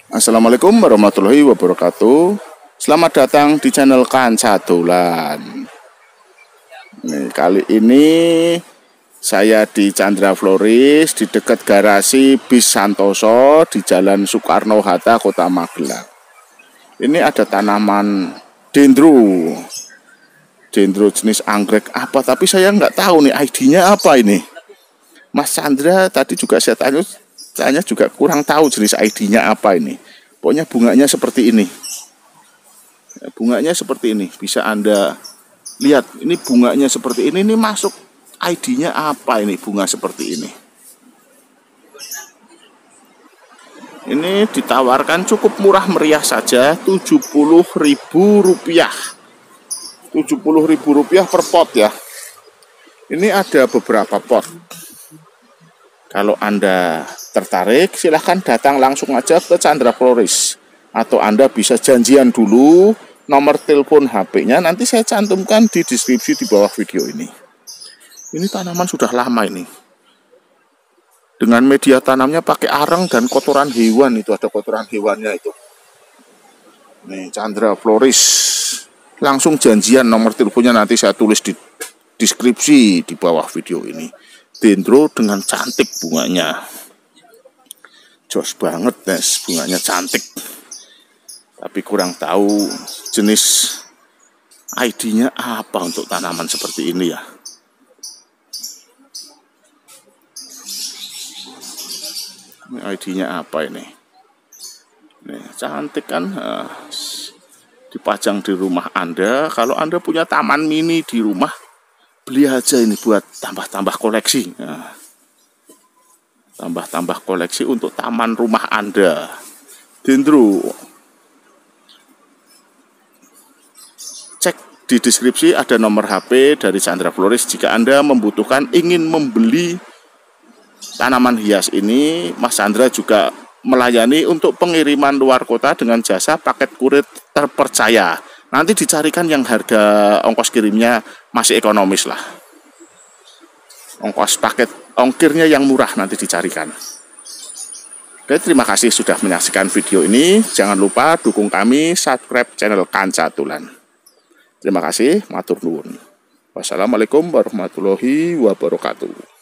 Assalamualaikum warahmatullahi wabarakatuh. Selamat datang di channel Kanca Dolan. Nih, kali ini saya di Chandra Floris, di dekat garasi bis Santoso di Jalan Soekarno-Hatta, Kota Magelang. Ini ada tanaman dendro jenis anggrek apa, tapi saya nggak tahu nih ID-nya apa ini. Mas Chandra tadi juga saya tanya juga kurang tahu jenis ID-nya apa ini. Pokoknya bunganya seperti ini. Bunganya seperti ini. Bisa Anda lihat, ini bunganya seperti ini. Ini masuk ID-nya apa ini, bunga seperti ini. Ini ditawarkan cukup murah meriah saja, Rp70.000. Rp70.000 per pot ya. Ini ada beberapa pot. Kalau Anda tertarik, silahkan datang langsung aja ke Chandra Floris. Atau Anda bisa janjian dulu, nomor telepon HP-nya nanti saya cantumkan di deskripsi di bawah video ini. Ini tanaman sudah lama ini. Dengan media tanamnya pakai areng dan kotoran hewan, itu ada kotoran hewannya itu. Nih, Chandra Floris. Langsung janjian, nomor teleponnya nanti saya tulis di deskripsi di bawah video ini. Dendro dengan cantik bunganya. Jos banget, Nes, bunganya cantik. Tapi kurang tahu jenis ID-nya apa untuk tanaman seperti ini ya. Ini ID-nya apa ini? Nih, cantik kan? Dipajang di rumah Anda. Kalau Anda punya taman mini di rumah, beli aja ini buat tambah-tambah koleksi. Nah, tambah-tambah koleksi untuk taman rumah Anda. Dendro. Cek di deskripsi ada nomor HP dari Chandra Floris. Jika Anda membutuhkan, ingin membeli tanaman hias ini, Mas Chandra juga melayani untuk pengiriman luar kota dengan jasa paket kurir terpercaya. Nanti dicarikan yang harga ongkos kirimnya masih ekonomis lah. Ongkos paket ongkirnya yang murah nanti dicarikan. Oke, terima kasih sudah menyaksikan video ini. Jangan lupa dukung kami, subscribe channel Kanca Dolan. Terima kasih, matur nuwun. Wassalamualaikum warahmatullahi wabarakatuh.